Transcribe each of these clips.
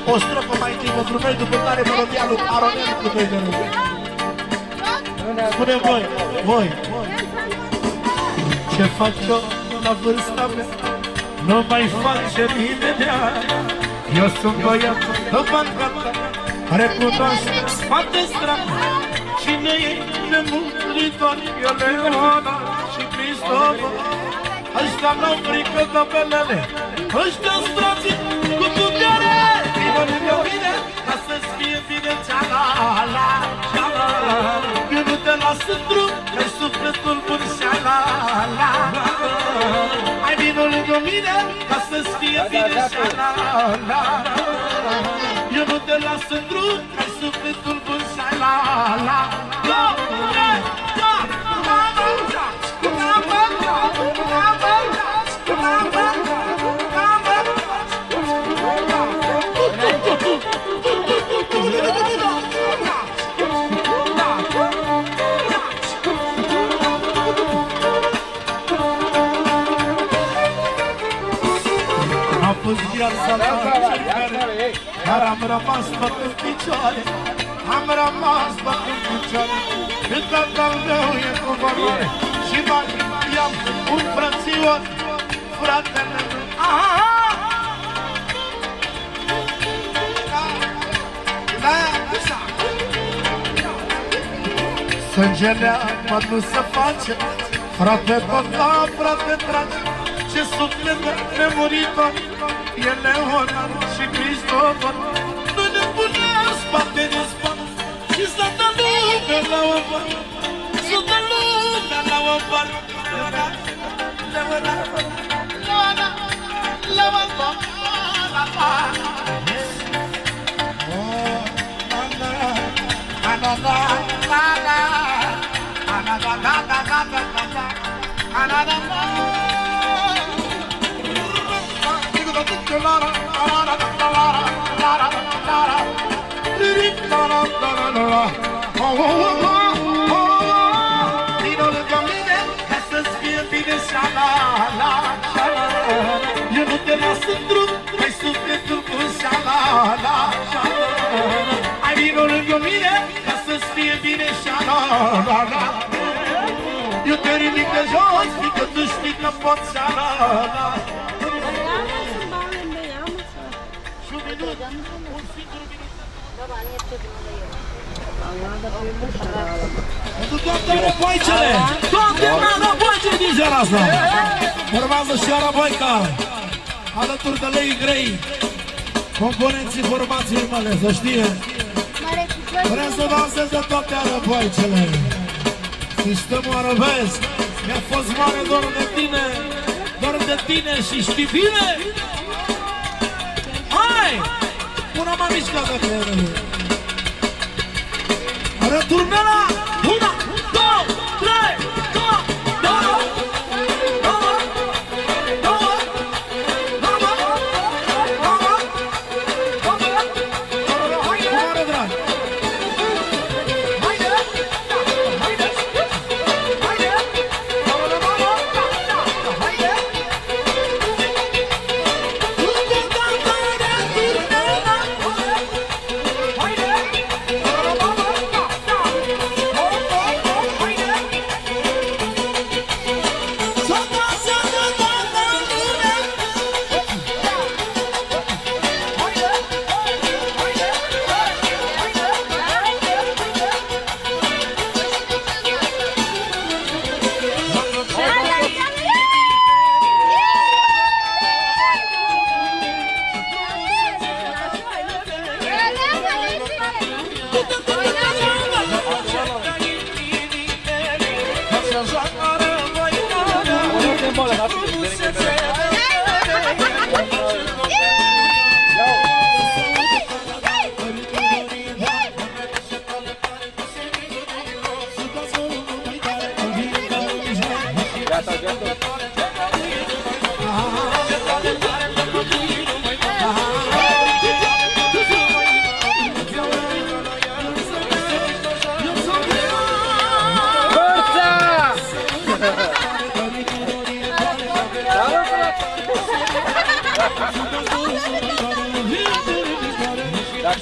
O strofă mai întâi pentru noi, după care melodia lui Aronel cu noi de rând. Spune voi, ce fac eu la vârsta mea? Nu mai fac ce imediat. Eu sunt băiat de banca ta, recunosc spate stradă. Cine e nemuritor? Eu, Leona și Cristofă. Ăștia n-au frică de belele, ăștia-n strații cu putere. Vină lângă mine ca să-ți fie bine ceala. Eu nu te las în drum, că-i sufletul bun ceala. Hai vină lângă mine ca să-ți fie bine ceala. Eu nu te las în drum, că-i sufletul bun ceala. Viața la încercare, dar am rămas bătând picioare. Am rămas bătând picioare, când tatăl meu e cu valoare. Și mai i-am un frățior, fratele meu. Sângele apă nu se face, frate băga, frate trage. Ce suflet nemuritor, e Leona și Cristofă. Nu ne punem spate de spate și să dă lumea la o parte. Să dă lumea la o parte. Leona, vino lângă mine ca să-ți fie bine șala. Eu nu te las în drum, ai sufletul cu șala. Hai vino lângă mine ca să-ți fie bine șala. Eu te ridic de jos, fiindcă tu știi că pot șala. Toate răboicele! Toate răboicele din seara asta! Urmează și Araboica, alături de Lei Grey, componenții formației mele, să știe. Vrem să danseze toate răboicele. Sistemul arabesc, mi-a fost mare doar de tine și știi bine? Hai! Una m-a mișcat de creierele. Returnela! Una, două, trei,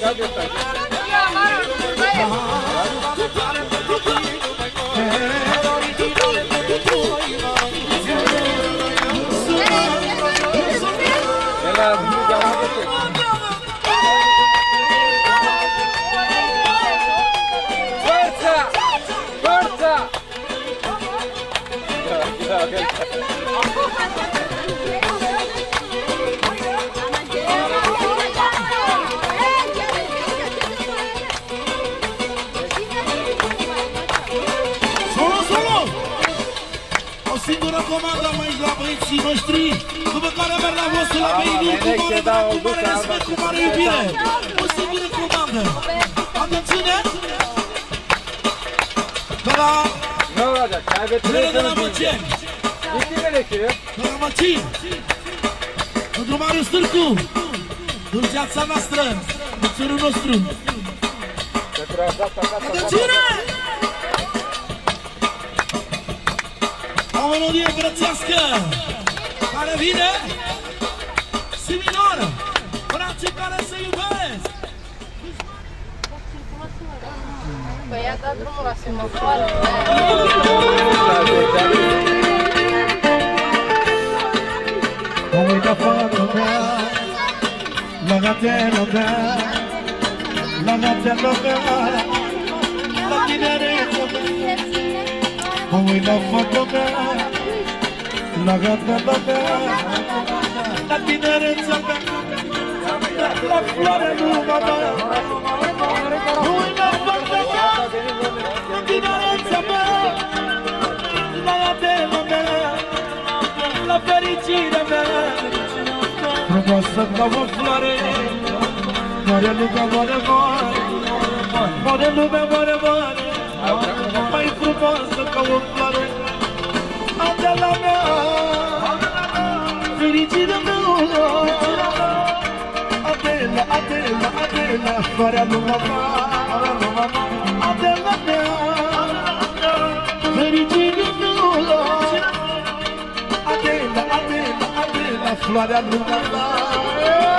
Singură comandă mai aici la băieții noștri, după care merg la vostru la Beinuri cu mare drag, cu mare respect, cu mare iubire. O singură comandă. Atențiune! De la... De la Măceni. De la Măcini. Pentru Marius Târcu. Dulceața noastră. Mățărul nostru. Atențiune! O melodie frățească care vine si minor, frații care se iubesc. Păi i-a dat drumul la semafoare. O uita fata mea, la gatela mea, la gatela mea, la tinerețea mea. O uita fata mea, la gatela mea, la tinerețea mea, la floare lumea mea. O uita fata mea, la tinerețea mea, la gatela mea, la fericirea mea. Frumoasă ca o floare, moare lumea, moare, moare, moare lumea, moare, moare. Mai frumoasă ca o floare, Adela mea, fericirea mea. Adela, Adela, Adela, floarea lumea mea. Adela mea, fericirea mea. Adela, Adela, Adela, floarea lumea mea.